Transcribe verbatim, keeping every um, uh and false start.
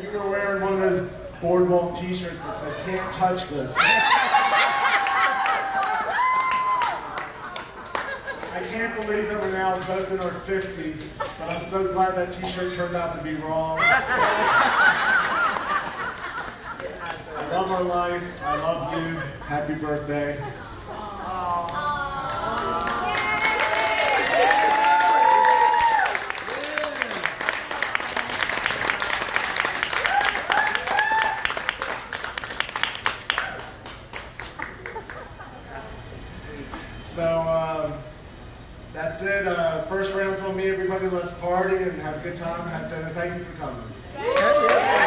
we were wearing one of those boardwalk t-shirts that said, "Can't touch this." I can't believe that we're now both in our fifties, but I'm so glad that t-shirt turned out to be wrong. I love our life. I love you. Happy birthday. So um, that's it. Uh, first round's on me, everybody. Let's party and have a good time. Have dinner. Thank you for coming.